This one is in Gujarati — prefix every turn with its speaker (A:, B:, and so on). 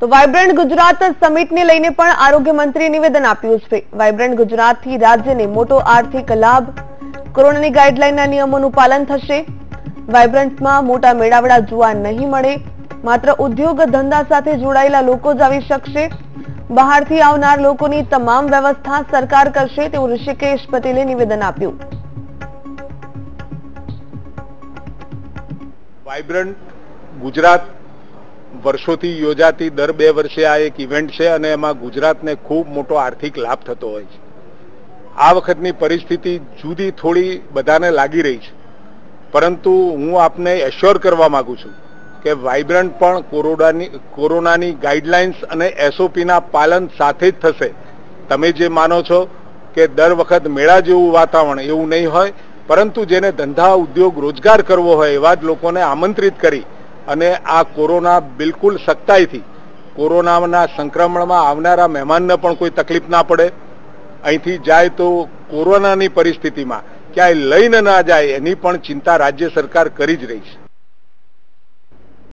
A: તો વાઇબ્રન્ટ ગુજરાત સમિટને લઈને પણ આરોગ્ય મંત્રીએ નિવેદન આપ્યું છે। વાઇબ્રન્ટ ગુજરાતથી રાજ્યને મોટો આર્થિક લાભ, કોરોનાની ગાઈડલાઈનના નિયમોનું પાલન થશે। વાઇબ્રન્ટમાં મોટા મેળાવડા જોવા નહીં મળે, માત્ર ઉદ્યોગ ધંધા સાથે જોડાયેલા લોકો જ આવી શકશે। બહારથી આવનાર લોકોની તમામ વ્યવસ્થા સરકાર કરશે તેવું ઋષિકેશ પટેલે નિવેદન આપ્યું।
B: વાઇબ્રન્ટ ગુજરાત વર્ષોથી યોજાતી દર 2 વર્ષે આ એક ઇવેન્ટ છે અને એમાં ગુજરાતને ખૂબ મોટો આર્થિક લાભ થતો હોય છે। આ વખતની પરિસ્થિતિ જુદી થોડી બધાને લાગી રહી છે, પરંતુ હું આપને એશ્યોર કરવા માંગુ છું કે વાઇબ્રન્ટ પણ કોરોનાની ગાઈડલાઇન્સ અને એસઓપીના પાલન સાથે જ થશે। તમે જે માનો છો કે દર વખત મેળા જેવું વાતાવરણ એવું નહીં હોય, પરંતુ જેને ધંધા ઉદ્યોગ રોજગાર કરવો હોય એવા જ લોકોને આમંત્રિત કરી અને આ કોરોના બિલકુલ સખ્તાઈથી કોરોનાના સંક્રમણમાં આવનારા મહેમાનને પણ કોઈ તકલીફ ના પડે, અહીંથી જાય તો કોરોનાની પરિસ્થિતિમાં ક્યાંય લઈને ના જાય એની પણ ચિંતા રાજ્ય સરકાર કરી જ રહી છે।